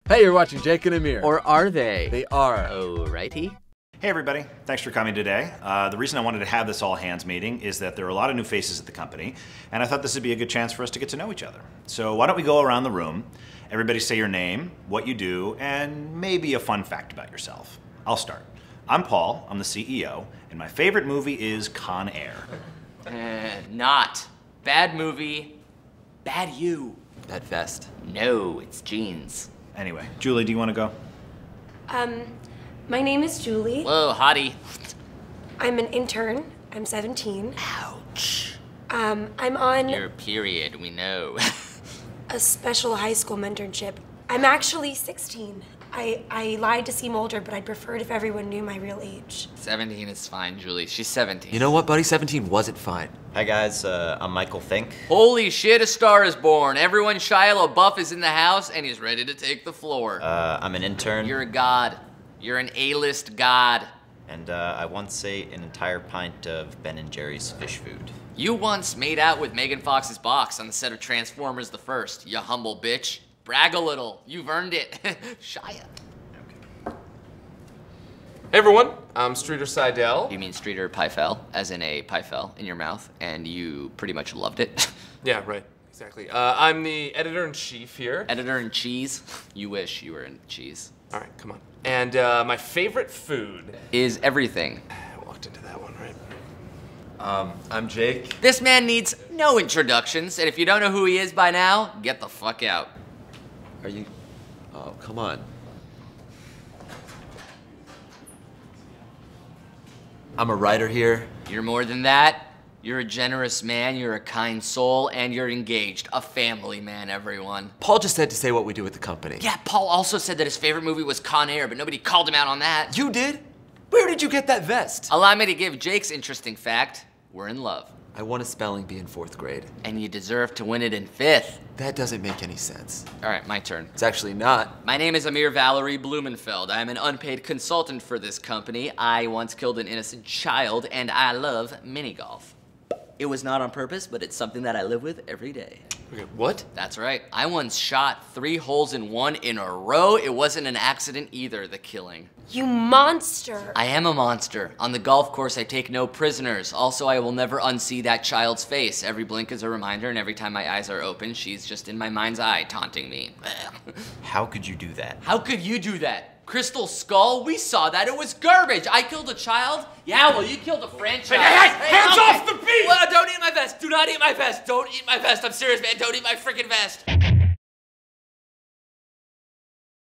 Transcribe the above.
Hey, you're watching Jake and Amir. Or are they? They are. Oh, righty. Hey everybody, thanks for coming today. The reason I wanted to have this all hands meeting is that there are a lot of new faces at the company, and I thought this would be a good chance for us to get to know each other. So why don't we go around the room, everybody say your name, what you do, and maybe a fun fact about yourself. I'll start. I'm Paul, I'm the CEO, and my favorite movie is Con Air. Not. Bad movie, bad you. Bad vest. No, it's jeans. Anyway, Julie, do you want to go? My name is Julie. Whoa, hottie. I'm an intern. I'm 17. Ouch. I'm on Your period, we know. a special high school mentorship. I'm actually 16. I lied to seem older, but I'd prefer it if everyone knew my real age. 17 is fine, Julie. She's 17. You know what, buddy? 17 wasn't fine. Hi guys, I'm Michael Fink. Holy shit, a star is born. Everyone Shia LaBeouf is in the house, and he's ready to take the floor. I'm an intern. You're a god. You're an A-list god. And I once ate an entire pint of Ben & Jerry's fish food. You once made out with Megan Fox's box on the set of Transformers the First, you humble bitch. Brag a little. You've earned it. Shia. Hey everyone, I'm Streeter Seidel. You mean Streeter Pyfel, as in a Pyfel in your mouth, and you pretty much loved it. Yeah, right, exactly. I'm the editor-in-chief here. Editor-in-cheese? You wish you were in cheese. All right, come on. And my favorite food Is everything. I walked into that one, right? I'm Jake. This man needs no introductions, and if you don't know who he is by now, get the fuck out. Are you... Oh, come on. I'm a writer here. You're more than that. You're a generous man, you're a kind soul, and you're engaged. A family man, everyone. Paul just said to say what we do with the company. Yeah, Paul also said that his favorite movie was Con Air, but nobody called him out on that. You did? Where did you get that vest? Allow me to give Jake's interesting fact. We're in love. I won a spelling bee in 4th grade. And you deserve to win it in 5th. That doesn't make any sense. All right, my turn. It's actually not. My name is Amir Valerie Blumenfeld. I am an unpaid consultant for this company. I once killed an innocent child, and I love mini golf. It was not on purpose, but it's something that I live with every day. Okay, what? That's right. I once shot 3 holes in one in a row. It wasn't an accident either, the killing. You monster! I am a monster. On the golf course, I take no prisoners. Also, I will never unsee that child's face. Every blink is a reminder, and every time my eyes are open, she's just in my mind's eye, taunting me. How could you do that? How could you do that? Crystal Skull? We saw that. It was garbage. I killed a child? Yeah, well, you killed a franchise. Hey, hands off the beef! Well, don't eat my vest. Do not eat my vest. Don't eat my vest. I'm serious, man. Don't eat my freaking vest.